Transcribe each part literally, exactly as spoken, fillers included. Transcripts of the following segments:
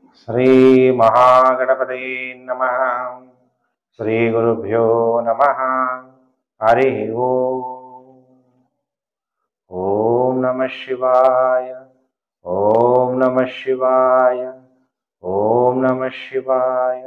ಶ್ರೀ ಮಹಾಗಣಪತಯೇ ನಮಃ. ಶ್ರೀ ಗುರುಭ್ಯೋ ನಮಃ. ಹರಿ ಓಂ. ಓಂ ನಮಃ ಶಿವಾಯ. ಓಂ ನಮಃ ಶಿವಾಯ. ಓಂ ನಮಃ ಶಿವಾಯ.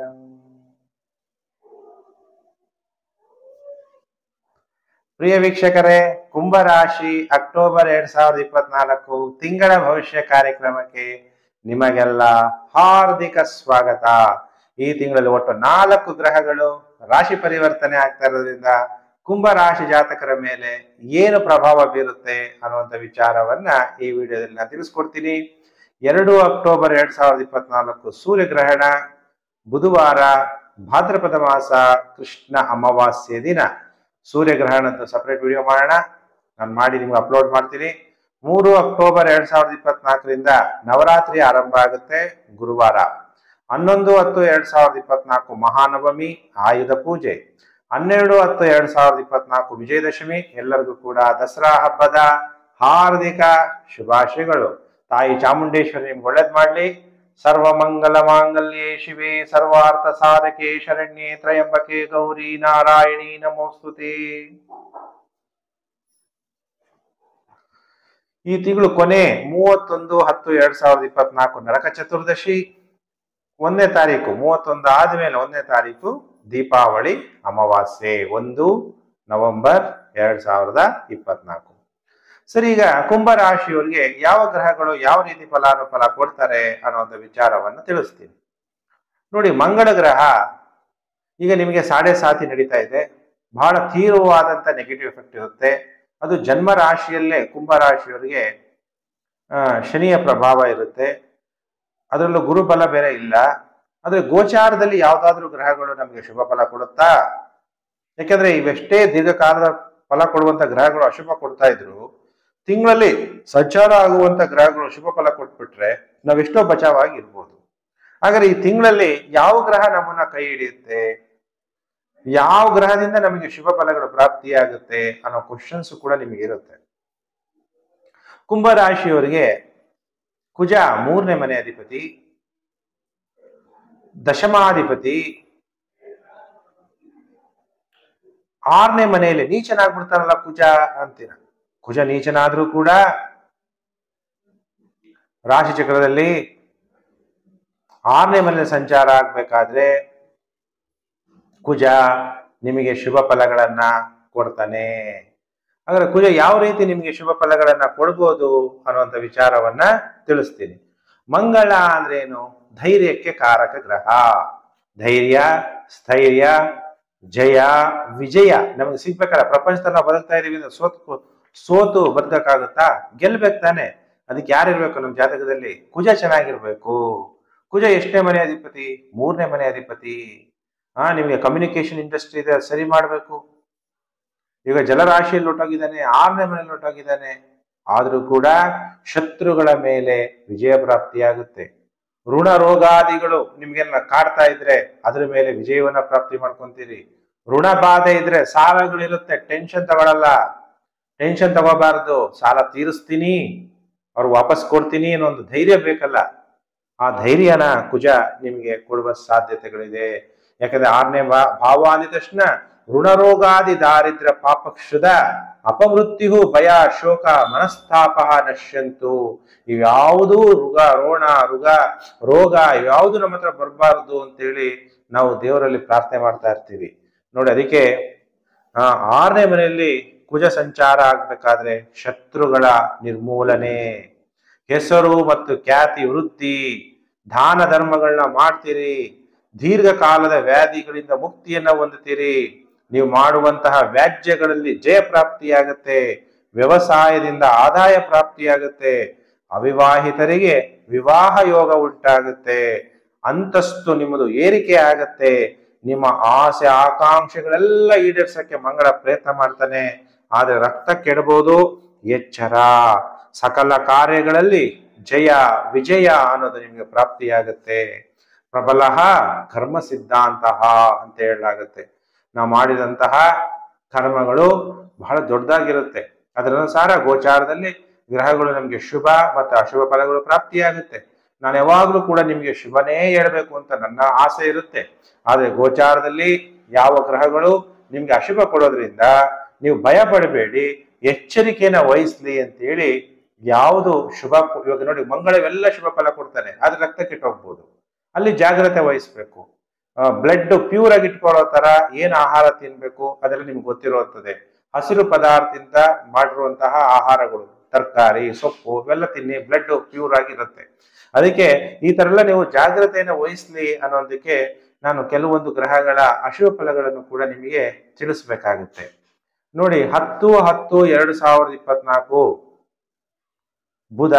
ಪ್ರಿಯ ವೀಕ್ಷಕರೇ, ಕುಂಭರಾಶಿ ಅಕ್ಟೋಬರ್ ಎರಡ್ ಸಾವಿರದ ಇಪ್ಪತ್ನಾಲ್ಕು ತಿಂಗಳ ಭವಿಷ್ಯ ಕಾರ್ಯಕ್ರಮಕ್ಕೆ ನಿಮಗೆಲ್ಲ ಹಾರ್ದಿಕ ಸ್ವಾಗತ. ಈ ತಿಂಗಳಲ್ಲಿ ಒಟ್ಟು ನಾಲ್ಕು ಗ್ರಹಗಳು ರಾಶಿ ಪರಿವರ್ತನೆ ಆಗ್ತಾ ಇರೋದ್ರಿಂದ ಕುಂಭ ರಾಶಿ ಜಾತಕರ ಮೇಲೆ ಏನು ಪ್ರಭಾವ ಬೀರುತ್ತೆ ಅನ್ನುವಂಥ ವಿಚಾರವನ್ನ ಈ ವಿಡಿಯೋದಲ್ಲಿ ನಾನು ತಿಳಿಸ್ಕೊಡ್ತೀನಿ. ಎರಡು ಅಕ್ಟೋಬರ್ ಎರಡ್ ಸಾವಿರದ ಇಪ್ಪತ್ನಾಲ್ಕು ಸೂರ್ಯಗ್ರಹಣ ಬುಧವಾರ, ಭಾದ್ರಪದ ಮಾಸ ಕೃಷ್ಣ ಅಮಾವಾಸ್ಯೆ ದಿನ. ಸೂರ್ಯಗ್ರಹಣದ ಸಪರೇಟ್ ವಿಡಿಯೋ ಮಾಡೋಣ, ನಾನು ಮಾಡಿ ನಿಮ್ಗೆ ಅಪ್ಲೋಡ್ ಮಾಡ್ತೀನಿ. ಮೂರು ಅಕ್ಟೋಬರ್ ಎರಡ್ ಸಾವಿರದ ಇಪ್ಪತ್ನಾಲ್ಕರಿಂದ ನವರಾತ್ರಿ ಆರಂಭ ಆಗುತ್ತೆ ಗುರುವಾರ. ಹನ್ನೊಂದು ಹತ್ತು ಎರಡ್ ಸಾವಿರದ ಇಪ್ಪತ್ನಾಲ್ಕು ಮಹಾನವಮಿ, ಆಯುಧ ಪೂಜೆ. ಹನ್ನೆರಡು ಹತ್ತು ಎರಡ್ ಸಾವಿರದ ಇಪ್ಪತ್ನಾಲ್ಕು ವಿಜಯದಶಮಿ. ಎಲ್ಲರಿಗೂ ಕೂಡ ದಸರಾ ಹಬ್ಬದ ಹಾರ್ದಿಕ ಶುಭಾಶಯಗಳು. ತಾಯಿ ಚಾಮುಂಡೇಶ್ವರಿ ನಿಮ್ಗೆ ಒಳ್ಳೇದ್ ಮಾಡ್ಲಿ. ಸರ್ವ ಮಂಗಲ ಮಾಂಗಲ್ಯೆ ಶಿವೆ ಸರ್ವಾರ್ಥ ಸಾಧಕೆ ಶರಣ್ಯೆ ತ್ರಯಂಬಕೆ ಗೌರಿ ನಾರಾಯಣಿ ನಮೋಸ್ತುತೆ. ಈ ತಿಂಗಳು ಕೊನೆ ಮೂವತ್ತೊಂದು ಹತ್ತು ಎರಡ್ ಸಾವಿರದ ಇಪ್ಪತ್ನಾಲ್ಕು ನರಕ ಚತುರ್ದಶಿ. ಒಂದನೇ ತಾರೀಕು ಮೂವತ್ತೊಂದು ಆದ್ಮೇಲೆ ಒಂದನೇ ತಾರೀಕು ದೀಪಾವಳಿ ಅಮಾವಾಸ್ಯೆ, ಒಂದು ನವೆಂಬರ್ ಎರಡ್ ಸಾವಿರದ ಇಪ್ಪತ್ನಾಲ್ಕು. ಸರಿ, ಈಗ ಕುಂಭ ರಾಶಿಯವರಿಗೆ ಯಾವ ಗ್ರಹಗಳು ಯಾವ ರೀತಿ ಫಲಾನುಫಲ ಕೊಡ್ತಾರೆ ಅನ್ನುವಂಥ ವಿಚಾರವನ್ನು ತಿಳಿಸ್ತೀನಿ. ನೋಡಿ, ಮಂಗಳ ಗ್ರಹ ಈಗ ನಿಮಗೆ ಸಾಡೆ ಸಾತಿ ನಡೀತಾ ಇದೆ. ಬಹಳ ತೀವ್ರವಾದಂಥ ನೆಗೆಟಿವ್ ಎಫೆಕ್ಟ್ ಇರುತ್ತೆ. ಅದು ಜನ್ಮ ರಾಶಿಯಲ್ಲೇ ಕುಂಭ ರಾಶಿಯವರಿಗೆ ಶನಿಯ ಪ್ರಭಾವ ಇರುತ್ತೆ. ಅದರಲ್ಲೂ ಗುರುಬಲ ಬೇರೆ ಇಲ್ಲ. ಆದರೆ ಗೋಚಾರದಲ್ಲಿ ಯಾವುದಾದ್ರೂ ಗ್ರಹಗಳು ನಮಗೆ ಶುಭ ಫಲ ಕೊಡುತ್ತಾ? ಯಾಕೆಂದ್ರೆ ಇವೆಷ್ಟೇ ದೀರ್ಘಕಾಲದ ಫಲ ಕೊಡುವಂತ ಗ್ರಹಗಳು ಅಶುಭ ಕೊಡ್ತಾ ಇದ್ರು, ತಿಂಗಳಲ್ಲಿ ಸಂಚಾರ ಆಗುವಂತ ಗ್ರಹಗಳು ಶುಭ ಫಲ ಕೊಟ್ಬಿಟ್ರೆ ನಾವೆಷ್ಟೋ ಬಚಾವಾಗಿ ಇರ್ಬೋದು. ಹಾಗಾದ್ರೆ ಈ ತಿಂಗಳಲ್ಲಿ ಯಾವ ಗ್ರಹ ನಮ್ಮನ್ನ ಕೈ ಹಿಡಿಯುತ್ತೆ, ಯಾವ ಗ್ರಹದಿಂದ ನಮಗೆ ಶುಭ ಫಲಗಳು ಪ್ರಾಪ್ತಿಯಾಗುತ್ತೆ ಅನ್ನೋ ಕ್ವಶನ್ಸ್ ಕೂಡ ನಿಮಗೆ ಇರುತ್ತೆ. ಕುಂಭ ರಾಶಿಯವರಿಗೆ ಕುಜ ಮೂರನೇ ಮನೆ ಅಧಿಪತಿ, ದಶಮಾಧಿಪತಿ. ಆರನೇ ಮನೆಯಲ್ಲಿ ನೀಚನಾಗ್ಬಿಡ್ತಾನಲ್ಲ ಕುಜ ಅಂತೀರ. ಕುಜ ನೀಚನಾದ್ರೂ ಕೂಡ ರಾಶಿ ಚಕ್ರದಲ್ಲಿ ಆರನೇ ಮನೆ ಸಂಚಾರ ಆಗ್ಬೇಕಾದ್ರೆ ಕುಜ ನಿಮಗೆ ಶುಭ ಫಲಗಳನ್ನ ಕೊಡ್ತಾನೆ. ಹಾಗಾದ್ರೆ ಕುಜ ಯಾವ ರೀತಿ ನಿಮಗೆ ಶುಭ ಫಲಗಳನ್ನ ಕೊಡ್ಬೋದು ಅನ್ನುವಂಥ ವಿಚಾರವನ್ನ ತಿಳಿಸ್ತೀನಿ. ಮಂಗಳ ಅಂದ್ರೆ ಏನು? ಧೈರ್ಯಕ್ಕೆ ಕಾರಕ ಗ್ರಹ. ಧೈರ್ಯ, ಸ್ಥೈರ್ಯ, ಜಯ, ವಿಜಯ ನಮಗೆ ಸಿಗ್ಬೇಕಲ್ಲ. ಪ್ರಪಂಚದಲ್ಲಿ ನಾವು ಬದುಕ್ತಾ ಇದೀವಿ ಅಂದ್ರೆ ಸೋತು ಸೋತು ಬದುಕಕ್ಕಾಗುತ್ತಾ? ಗೆಲ್ಬೇಕು ತಾನೆ. ಅದಕ್ಕೆ ಯಾರಿರ್ಬೇಕು ನಮ್ಮ ಜಾತಕದಲ್ಲಿ? ಕುಜ ಚೆನ್ನಾಗಿರ್ಬೇಕು. ಕುಜ ಎಷ್ಟನೇ ಮನೆ ಅಧಿಪತಿ? ಮೂರನೇ ಮನೆ ಅಧಿಪತಿ. ಹಾ, ನಿಮಗೆ ಕಮ್ಯುನಿಕೇಶನ್ ಇಂಡಸ್ಟ್ರಿ ಇದೆ, ಸರಿ ಮಾಡಬೇಕು. ಈಗ ಜಲರಾಶಿಯಲ್ಲಿ ಹೊಟ್ಟೋಗಿದ್ದಾನೆ, ಆರನೇ ಮನೆಯಲ್ಲಿ ಹೊಟ್ಟೋಗಿದ್ದಾನೆ. ಆದ್ರೂ ಕೂಡ ಶತ್ರುಗಳ ಮೇಲೆ ವಿಜಯ ಪ್ರಾಪ್ತಿಯಾಗುತ್ತೆ. ಋಣ ರೋಗಾದಿಗಳು ನಿಮ್ಗೆಲ್ಲ ಕಾಡ್ತಾ ಇದ್ರೆ ಅದ್ರ ಮೇಲೆ ವಿಜಯವನ್ನ ಪ್ರಾಪ್ತಿ ಮಾಡ್ಕೊಂತೀರಿ. ಋಣ ಬಾಧೆ ಇದ್ರೆ, ಸಾಲಗಳಿರುತ್ತೆ, ಟೆನ್ಷನ್ ತಗೊಳಲ್ಲ. ಟೆನ್ಷನ್ ತಗೋಬಾರ್ದು. ಸಾಲ ತೀರಿಸ್ತೀನಿ, ಅವ್ರು ವಾಪಸ್ ಕೊಡ್ತೀನಿ ಅನ್ನೋ ಒಂದು ಧೈರ್ಯ ಬೇಕಲ್ಲ. ಆ ಧೈರ್ಯನ ಕುಜ ನಿಮಗೆ ಕೊಡುವ ಸಾಧ್ಯತೆಗಳಿದೆ. ಯಾಕಂದ್ರೆ ಆರನೇ ಭಾವ ಅಂದ ತಕ್ಷಣ ಋಣರೋಗಾದಿ ದಾರಿದ್ರ್ಯ ಪಾಪಕ್ಷುದ ಅಪಮೃತ್ಯು ಭಯ ಶೋಕ ಮನಸ್ತಾಪ ನಶ್ಯಂತು. ಇವ್ಯಾವುದೂ ಋಗ ರೋಣ ಋಗ ರೋಗ ಇವ್ಯಾವುದು ನಮ್ಮ ಹತ್ರ ಬರಬಾರದು ಅಂತೇಳಿ ನಾವು ದೇವರಲ್ಲಿ ಪ್ರಾರ್ಥನೆ ಮಾಡ್ತಾ ಇರ್ತೀವಿ ನೋಡಿ. ಅದಕ್ಕೆ ಆ ಆರನೇ ಮನೆಯಲ್ಲಿ ಕುಜ ಸಂಚಾರ ಆಗ್ಬೇಕಾದ್ರೆ ಶತ್ರುಗಳ ನಿರ್ಮೂಲನೆ, ಹೆಸರು ಮತ್ತು ಖ್ಯಾತಿ ವೃದ್ಧಿ, ದಾನ ಧರ್ಮಗಳನ್ನ ಮಾಡ್ತೀರಿ. ದೀರ್ಘಕಾಲದ ವ್ಯಾಧಿಗಳಿಂದ ಮುಕ್ತಿಯನ್ನ ಹೊಂದುತ್ತೀರಿ. ನೀವು ಮಾಡುವಂತಹ ವ್ಯಾಜ್ಯಗಳಲ್ಲಿ ಜಯ ಪ್ರಾಪ್ತಿಯಾಗುತ್ತೆ. ವ್ಯವಸಾಯದಿಂದ ಆದಾಯ ಪ್ರಾಪ್ತಿಯಾಗುತ್ತೆ. ಅವಿವಾಹಿತರಿಗೆ ವಿವಾಹ ಯೋಗ ಉಂಟಾಗುತ್ತೆ. ಅಂತಸ್ತು ನಿಮ್ಮದು ಏರಿಕೆ ಆಗತ್ತೆ. ನಿಮ್ಮ ಆಸೆ ಆಕಾಂಕ್ಷೆಗಳೆಲ್ಲ ಈಡೇರ್ಸಕ್ಕೆ ಮಂಗಳ ಪ್ರಯತ್ನ ಮಾಡ್ತಾನೆ. ಆದ್ರೆ ರಕ್ತ ಕೆಡಬಹುದು, ಎಚ್ಚರ. ಸಕಲ ಕಾರ್ಯಗಳಲ್ಲಿ ಜಯ ವಿಜಯ ಅನ್ನೋದು ನಿಮಗೆ ಪ್ರಾಪ್ತಿಯಾಗುತ್ತೆ. ಪ್ರಬಲ ಕರ್ಮ ಸಿದ್ಧಾಂತ ಅಂತ ಹೇಳಲಾಗುತ್ತೆ. ನಾವು ಮಾಡಿದಂತಹ ಕರ್ಮಗಳು ಬಹಳ ದೊಡ್ಡದಾಗಿರುತ್ತೆ. ಅದರ ಅನುಸಾರ ಗೋಚಾರದಲ್ಲಿ ಗ್ರಹಗಳು ನಮಗೆ ಶುಭ ಮತ್ತು ಅಶುಭ ಫಲಗಳು ಪ್ರಾಪ್ತಿಯಾಗುತ್ತೆ. ನಾನು ಯಾವಾಗಲೂ ಕೂಡ ನಿಮಗೆ ಶುಭನೇ ಹೇಳ್ಬೇಕು ಅಂತ ನನ್ನ ಆಸೆ ಇರುತ್ತೆ. ಆದ್ರೆ ಗೋಚಾರದಲ್ಲಿ ಯಾವ ಗ್ರಹಗಳು ನಿಮ್ಗೆ ಅಶುಭ ಕೊಡೋದ್ರಿಂದ ನೀವು ಭಯ ಪಡಬೇಡಿ, ಎಚ್ಚರಿಕೆನ ವಹಿಸ್ಲಿ ಅಂತ ಹೇಳಿ ಯಾವುದು ಶುಭ. ಇವಾಗ ನೋಡಿ, ಮಂಗಳವೆಲ್ಲ ಶುಭ ಫಲ ಕೊಡ್ತಾನೆ, ಆದ್ರೆ ರಕ್ತ ಕೆಟ್ಟೋಗ್ಬೋದು, ಅಲ್ಲಿ ಜಾಗ್ರತೆ ವಹಿಸ್ಬೇಕು. ಬ್ಲಡ್ ಪ್ಯೂರ್ ಆಗಿ ಇಟ್ಕೊಳ್ಳೋ ತರ ಏನ್ ಆಹಾರ ತಿನ್ಬೇಕು ಅದೆಲ್ಲ ನಿಮ್ಗೆ ಗೊತ್ತಿರುತ್ತದೆ. ಹಸಿರು ಪದಾರ್ಥದಿಂದ ಮಾಡಿರುವಂತಹ ಆಹಾರಗಳು, ತರಕಾರಿ, ಸೊಪ್ಪು ಇವೆಲ್ಲ ತಿನ್ನಿ, ಬ್ಲಡ್ ಪ್ಯೂರ್ ಆಗಿರುತ್ತೆ. ಅದಕ್ಕೆ ಈ ತರ ಎಲ್ಲ ನೀವು ಜಾಗ್ರತೆಯನ್ನು ವಹಿಸ್ಲಿ ಅನ್ನೋದಕ್ಕೆ ನಾನು ಕೆಲವೊಂದು ಗ್ರಹಗಳ ಅಶುಭ ಫಲಗಳನ್ನು ಕೂಡ ನಿಮಗೆ ತಿಳಿಸ್ಬೇಕಾಗುತ್ತೆ. ನೋಡಿ, ಹತ್ತು ಹತ್ತು ಎರಡು ಸಾವಿರದ ಇಪ್ಪತ್ನಾಲ್ಕು ಬುಧ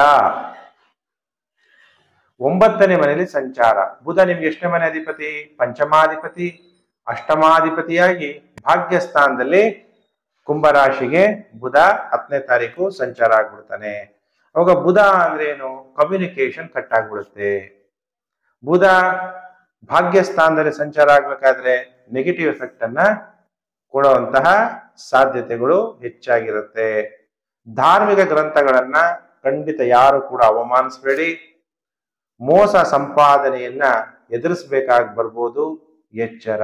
ಒಂಬತ್ತನೇ ಮನೆಯಲ್ಲಿ ಸಂಚಾರ. ಬುಧ ನಿಮ್ಗೆ ಎಷ್ಟನೇ ಮನೆ ಅಧಿಪತಿ? ಪಂಚಮಾಧಿಪತಿ. ಅಷ್ಟಮಾಧಿಪತಿಯಾಗಿ ಭಾಗ್ಯಸ್ಥಾನದಲ್ಲಿ ಕುಂಭರಾಶಿಗೆ ಬುಧ ಹತ್ತನೇ ತಾರೀಕು ಸಂಚಾರ ಆಗ್ಬಿಡ್ತಾನೆ. ಅವಾಗ ಬುಧ ಅಂದ್ರೆ ಏನು? ಕಮ್ಯುನಿಕೇಶನ್ ಕಟ್ ಆಗ್ಬಿಡುತ್ತೆ. ಬುಧ ಭಾಗ್ಯಸ್ಥಾನದಲ್ಲಿ ಸಂಚಾರ ಆಗ್ಬೇಕಾದ್ರೆ ನೆಗೆಟಿವ್ ಎಫೆಕ್ಟ್ ಅನ್ನ ಕೊಡುವಂತಹ ಸಾಧ್ಯತೆಗಳು ಹೆಚ್ಚಾಗಿರುತ್ತೆ. ಧಾರ್ಮಿಕ ಗ್ರಂಥಗಳನ್ನ ಖಂಡಿತ ಯಾರು ಕೂಡ ಅವಮಾನಿಸಬೇಡಿ. ಮೋಸ ಸಂಪಾದನೆಯನ್ನ ಎದುರಿಸಬೇಕಾಗಿ ಬರ್ಬೋದು, ಎಚ್ಚರ.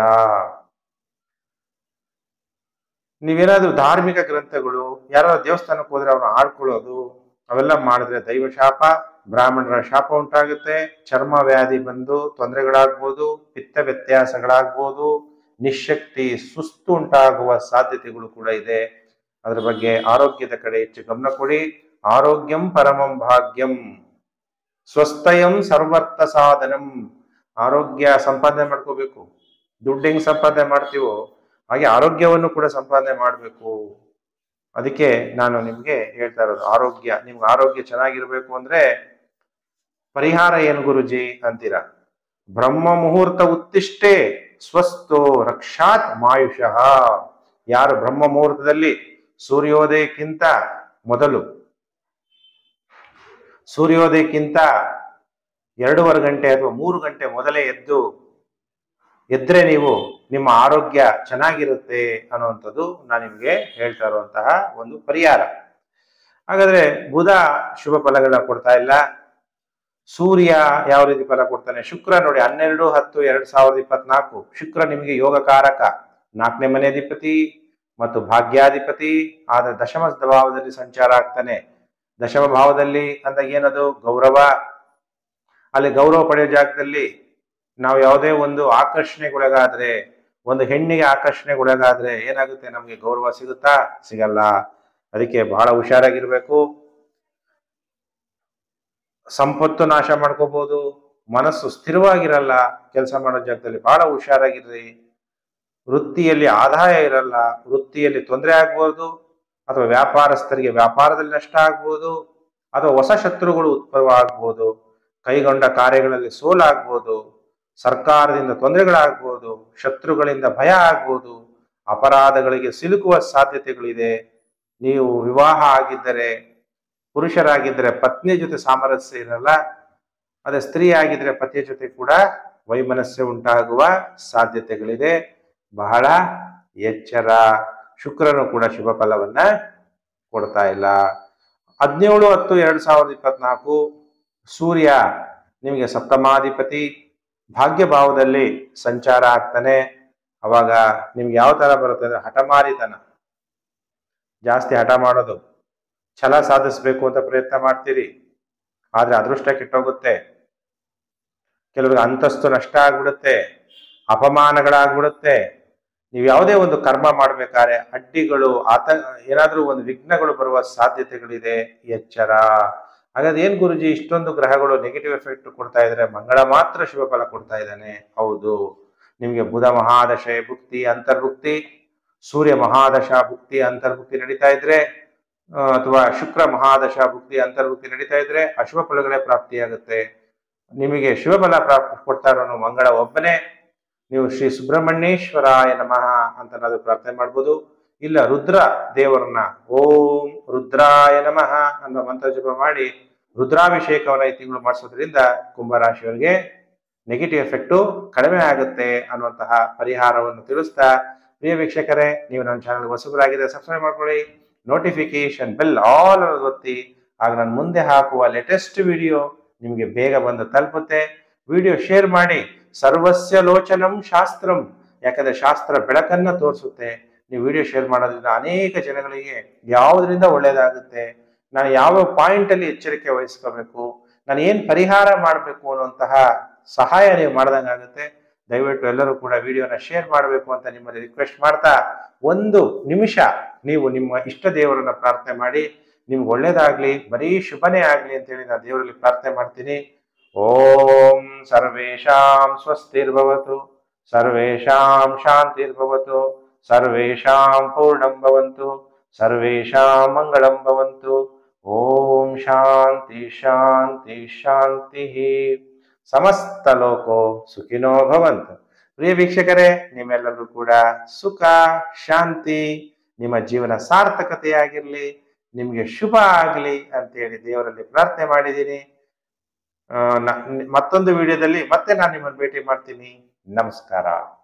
ನೀವೇನಾದ್ರೂ ಧಾರ್ಮಿಕ ಗ್ರಂಥಗಳು, ಯಾರಾದ್ರೂ ದೇವಸ್ಥಾನಕ್ಕೆ ಹೋದ್ರೆ ಅವ್ರನ್ನ ಆಡ್ಕೊಳ್ಳೋದು ಅವೆಲ್ಲ ಮಾಡಿದ್ರೆ ದೈವ ಶಾಪ, ಬ್ರಾಹ್ಮಣರ ಶಾಪ ಉಂಟಾಗುತ್ತೆ. ಚರ್ಮ ವ್ಯಾಧಿ ಬಂದು ತೊಂದರೆಗಳಾಗ್ಬೋದು, ಪಿತ್ತ ವ್ಯತ್ಯಾಸಗಳಾಗ್ಬೋದು, ನಿಶಕ್ತಿ, ಸುಸ್ತು ಉಂಟಾಗುವ ಸಾಧ್ಯತೆಗಳು ಕೂಡ ಇದೆ. ಅದ್ರ ಬಗ್ಗೆ ಆರೋಗ್ಯದ ಕಡೆ ಹೆಚ್ಚು ಗಮನ ಕೊಡಿ. ಆರೋಗ್ಯಂ ಪರಮಂ ಭಾಗ್ಯಂ, ಸ್ವಸ್ಥಯಂ ಸರ್ವರ್ಥ ಸಾಧನಂ. ಆರೋಗ್ಯ ಸಂಪಾದನೆ ಮಾಡ್ಕೋಬೇಕು. ದುಡ್ಡು ಹೆಂಗ್ ಸಂಪಾದನೆ ಮಾಡ್ತೀವೋ ಹಾಗೆ ಆರೋಗ್ಯವನ್ನು ಕೂಡ ಸಂಪಾದನೆ ಮಾಡಬೇಕು. ಅದಕ್ಕೆ ನಾನು ನಿಮ್ಗೆ ಹೇಳ್ತಾ ಇರೋದು, ಆರೋಗ್ಯ, ನಿಮ್ಗೆ ಆರೋಗ್ಯ ಚೆನ್ನಾಗಿರ್ಬೇಕು ಅಂದ್ರೆ ಪರಿಹಾರ ಏನು ಗುರುಜಿ ಅಂತೀರಾ? ಬ್ರಹ್ಮ ಮುಹೂರ್ತ ಉತ್ತಿಷ್ಟೇ ಸ್ವಸ್ಥೋ ರಕ್ಷಾತ್ ಮಾಯುಷಃ. ಯಾರು ಬ್ರಹ್ಮ ಮುಹೂರ್ತದಲ್ಲಿ ಸೂರ್ಯೋದಯಕ್ಕಿಂತ ಮೊದಲು, ಸೂರ್ಯೋದಯಕ್ಕಿಂತ ಎರಡೂವರೆ ಗಂಟೆ ಅಥವಾ ಮೂರು ಗಂಟೆ ಮೊದಲೇ ಎದ್ದು ಎದ್ರೆ ನೀವು ನಿಮ್ಮ ಆರೋಗ್ಯ ಚೆನ್ನಾಗಿರುತ್ತೆ ಅನ್ನುವಂಥದ್ದು ನಾನು ನಿಮ್ಗೆ ಹೇಳ್ತಾ ಇರುವಂತಹ ಒಂದು ಪರಿಹಾರ. ಹಾಗಾದ್ರೆ ಬುಧ ಶುಭ ಫಲಗಳನ್ನ ಕೊಡ್ತಾ ಇಲ್ಲ. ಸೂರ್ಯ ಯಾವ ರೀತಿ ಫಲ ಕೊಡ್ತಾನೆ? ಶುಕ್ರ ನೋಡಿ, ಹನ್ನೆರಡು ಹತ್ತು ಎರಡ್ ಸಾವಿರದ ಇಪ್ಪತ್ನಾಲ್ಕು ಶುಕ್ರ ನಿಮಗೆ ಯೋಗಕಾರಕ, ನಾಲ್ಕನೇ ಮನೆ ಅಧಿಪತಿ ಮತ್ತು ಭಾಗ್ಯಾಧಿಪತಿ ಆದ ದಶಮ ಭಾವದಲ್ಲಿ ಸಂಚಾರ ಆಗ್ತಾನೆ. ದಶಮ ಭಾವದಲ್ಲಿ ಅಂದಾಗ ಏನದು? ಗೌರವ. ಅಲ್ಲಿ ಗೌರವ ಪಡೆಯೋ ಜಾಗದಲ್ಲಿ ನಾವು ಯಾವುದೇ ಒಂದು ಆಕರ್ಷಣೆಗೊಳಗಾದ್ರೆ, ಒಂದು ಹೆಣ್ಣಿಗೆ ಆಕರ್ಷಣೆಗೊಳಗಾದ್ರೆ ಏನಾಗುತ್ತೆ? ನಮ್ಗೆ ಗೌರವ ಸಿಗುತ್ತಾ? ಸಿಗಲ್ಲ. ಅದಕ್ಕೆ ಬಹಳ ಹುಷಾರಾಗಿರ್ಬೇಕು. ಸಂಪತ್ತು ನಾಶ ಮಾಡ್ಕೋಬಹುದು, ಮನಸ್ಸು ಸ್ಥಿರವಾಗಿರಲ್ಲ. ಕೆಲಸ ಮಾಡೋ ಜಾಗದಲ್ಲಿ ಬಹಳ ಹುಷಾರಾಗಿರ್ರಿ. ವೃತ್ತಿಯಲ್ಲಿ ಆದಾಯ ಇರಲ್ಲ, ವೃತ್ತಿಯಲ್ಲಿ ತೊಂದರೆ ಆಗ್ಬೋದು, ಅಥವಾ ವ್ಯಾಪಾರಸ್ಥರಿಗೆ ವ್ಯಾಪಾರದಲ್ಲಿ ನಷ್ಟ ಆಗ್ಬೋದು, ಅಥವಾ ಹೊಸ ಶತ್ರುಗಳು ಉದ್ಭವ ಆಗ್ಬೋದು, ಕೈಗೊಂಡ ಕಾರ್ಯಗಳಲ್ಲಿ ಸೋಲಾಗ್ಬೋದು, ಸರ್ಕಾರದಿಂದ ತೊಂದರೆಗಳಾಗ್ಬೋದು, ಶತ್ರುಗಳಿಂದ ಭಯ ಆಗ್ಬೋದು, ಅಪರಾಧಗಳಿಗೆ ಸಿಲುಕುವ ಸಾಧ್ಯತೆಗಳಿದೆ. ನೀವು ವಿವಾಹ ಆಗಿದ್ದರೆ, ಪುರುಷರಾಗಿದ್ದರೆ ಪತ್ನಿಯ ಜೊತೆ ಸಾಮರಸ್ಯ ಇರಲ್ಲ, ಅದೇ ಸ್ತ್ರೀ ಆಗಿದ್ರೆ ಪತಿಯ ಜೊತೆ ಕೂಡ ವೈಮನಸ್ಯ ಉಂಟಾಗುವ ಸಾಧ್ಯತೆಗಳಿದೆ. ಬಹಳ ಎಚ್ಚರ. ಶುಕ್ರನು ಕೂಡ ಶುಭ ಫಲವನ್ನ ಕೊಡ್ತಾ ಇಲ್ಲ. ಹದಿನೇಳು ಹತ್ತು ಎರಡ್ ಸಾವಿರದ ಇಪ್ಪತ್ನಾಲ್ಕು ಸೂರ್ಯ ನಿಮಗೆ ಸಪ್ತಮಾಧಿಪತಿ ಭಾಗ್ಯ ಭಾವದಲ್ಲಿ ಸಂಚಾರ ಆಗ್ತಾನೆ. ಅವಾಗ ನಿಮ್ಗೆ ಯಾವ ತರ ಬರುತ್ತೆ ಅಂದ್ರೆ ಹಠಮಾರಿತನ, ಜಾಸ್ತಿ ಹಠ ಮಾಡೋದು, ಛಲ ಸಾಧಿಸ್ಬೇಕು ಅಂತ ಪ್ರಯತ್ನ ಮಾಡ್ತೀರಿ, ಆದ್ರೆ ಅದೃಷ್ಟ ಕೆಟ್ಟೋಗುತ್ತೆ. ಕೆಲವ್ರಿಗೆ ಅಂತಸ್ತು ನಷ್ಟ ಆಗ್ಬಿಡುತ್ತೆ, ಅಪಮಾನಗಳಾಗ್ಬಿಡುತ್ತೆ. ನೀವು ಯಾವುದೇ ಒಂದು ಕರ್ಮ ಮಾಡ್ಬೇಕಾದ್ರೆ ಅಡ್ಡಿಗಳು, ಆತ ಏನಾದ್ರೂ ಒಂದು ವಿಘ್ನಗಳು ಬರುವ ಸಾಧ್ಯತೆಗಳಿದೆ, ಎಚ್ಚರ. ಹಾಗಾದ್ರೆ ಏನ್ ಗುರುಜಿ ಇಷ್ಟೊಂದು ಗ್ರಹಗಳು ನೆಗೆಟಿವ್ ಎಫೆಕ್ಟ್ ಕೊಡ್ತಾ ಇದ್ರೆ, ಮಂಗಳ ಮಾತ್ರ ಶುಭ ಫಲ ಕೊಡ್ತಾ ಇದ್ದಾನೆ? ಹೌದು, ನಿಮ್ಗೆ ಬುಧ ಮಹಾದಶ ಭುಕ್ತಿ ಅಂತರ್ಭುಕ್ತಿ, ಸೂರ್ಯ ಮಹಾದಶ ಭುಕ್ತಿ ಅಂತರ್ಭುಕ್ತಿ ನಡೀತಾ ಇದ್ರೆ, ಅಥವಾ ಶುಕ್ರ ಮಹಾದಶ ಭುಕ್ತಿ ಅಂತರ್ಭುಕ್ತಿ ನಡೀತಾ ಇದ್ರೆ ಅಶುಭ ಫಲಗಳೇ ಪ್ರಾಪ್ತಿಯಾಗುತ್ತೆ. ನಿಮಗೆ ಶುಭ ಫಲ ಪ್ರಾಪ್ತಿ ಕೊಡ್ತಾ ಇರೋನು ಮಂಗಳ ಒಬ್ಬನೇ. ನೀವು ಶ್ರೀ ಸುಬ್ರಹ್ಮಣ್ಯೇಶ್ವರಾಯ ನಮಃ ಅಂತ ನಾವು ಪ್ರಾರ್ಥನೆ ಮಾಡ್ಬೋದು. ಇಲ್ಲ ರುದ್ರ ದೇವರನ್ನ ಓಂ ರುದ್ರಾಯ ನಮಃ ಅನ್ನೋ ಮಂತ್ರ ಜಪ ಮಾಡಿ ರುದ್ರಾಭಿಷೇಕವನ್ನ ಈ ತಿಂಗಳು ಮಾಡಿಸೋದ್ರಿಂದ ಕುಂಭರಾಶಿಯವರಿಗೆ ನೆಗೆಟಿವ್ ಎಫೆಕ್ಟು ಕಡಿಮೆ ಆಗುತ್ತೆ ಅನ್ನುವಂತಹ ಪರಿಹಾರವನ್ನು ತಿಳಿಸ್ತಾ, ಪ್ರಿಯ ವೀಕ್ಷಕರೇ, ನೀವು ನನ್ನ ಚಾನಲ್ ಹೊಸಬರಾಗಿದೆ ಸಬ್ಸ್ಕ್ರೈಬ್ ಮಾಡ್ಕೊಳ್ಳಿ, ನೋಟಿಫಿಕೇಶನ್ ಬೆಲ್ ಆಲ್ ಒತ್ತಿ, ಆಗ ನಾನು ಮುಂದೆ ಹಾಕುವ ಲೇಟೆಸ್ಟ್ ವಿಡಿಯೋ ನಿಮಗೆ ಬೇಗ ಬಂದು ತಲುಪುತ್ತೆ. ವಿಡಿಯೋ ಶೇರ್ ಮಾಡಿ. ಸರ್ವಸ್ಯ ಲೋಚನಂ ಶಾಸ್ತ್ರಂ, ಯಾಕಂದ್ರೆ ಶಾಸ್ತ್ರ ಬೆಳಕನ್ನ ತೋರಿಸುತ್ತೆ. ನೀವು ವಿಡಿಯೋ ಶೇರ್ ಮಾಡೋದ್ರಿಂದ ಅನೇಕ ಜನಗಳಿಗೆ ಯಾವುದರಿಂದ ಒಳ್ಳೇದಾಗುತ್ತೆ, ನಾನು ಯಾವ ಪಾಯಿಂಟ್ ಅಲ್ಲಿ ಎಚ್ಚರಿಕೆ ವಹಿಸ್ಕೋಬೇಕು, ನಾನು ಏನ್ ಪರಿಹಾರ ಮಾಡಬೇಕು ಅನ್ನುವಂತಹ ಸಹಾಯ ನೀವು ಮಾಡ್ದಂಗಾಗುತ್ತೆ. ದಯವಿಟ್ಟು ಎಲ್ಲರೂ ಕೂಡ ವಿಡಿಯೋನ ಶೇರ್ ಮಾಡಬೇಕು ಅಂತ ನಿಮ್ಮಲ್ಲಿ ರಿಕ್ವೆಸ್ಟ್ ಮಾಡ್ತಾ, ಒಂದು ನಿಮಿಷ ನೀವು ನಿಮ್ಮ ಇಷ್ಟ ದೇವರನ್ನ ಪ್ರಾರ್ಥನೆ ಮಾಡಿ. ನಿಮ್ಗೆ ಒಳ್ಳೇದಾಗ್ಲಿ, ಬರೀ ಶುಭನೇ ಆಗ್ಲಿ ಅಂತ ಹೇಳಿ ನಾನು ದೇವರಲ್ಲಿ ಪ್ರಾರ್ಥನೆ ಮಾಡ್ತೀನಿ. ಓಂ ಸರ್ವೇಷಾಂ ಸ್ವಸ್ತಿರ್ಭವತು, ಸರ್ವೇಷಾಂ ಶಾಂತಿರ್ಭವತು, ಸರ್ವೇಷಾಂ ಪೂರ್ಣಂ ಭವಂತು, ಸರ್ವೇಷಾಂ ಮಂಗಳಂ ಭವಂತು. ಓಂ ಶಾಂತಿ ಶಾಂತಿ ಶಾಂತಿ. ಸಮಸ್ತ ಲೋಕೋ ಸುಖಿನೋ ಭವಂತು. ಪ್ರಿಯ ವೀಕ್ಷಕರೇ, ನಿಮ್ಮೆಲ್ಲರಿಗೂ ಕೂಡ ಸುಖ ಶಾಂತಿ, ನಿಮ್ಮ ಜೀವನ ಸಾರ್ಥಕತೆಯಾಗಿರ್ಲಿ, ನಿಮ್ಗೆ ಶುಭ ಆಗ್ಲಿ ಅಂತೇಳಿ ದೇವರಲ್ಲಿ ಪ್ರಾರ್ಥನೆ ಮಾಡಿದ್ದೀನಿ. ಮತ್ತೊಂದು ವಿಡಿಯೋದಲ್ಲಿ ಮತ್ತೆ ನಾನು ನಿಮ್ಮನ್ನು ಭೇಟಿ ಮಾಡ್ತೀನಿ. ನಮಸ್ಕಾರ.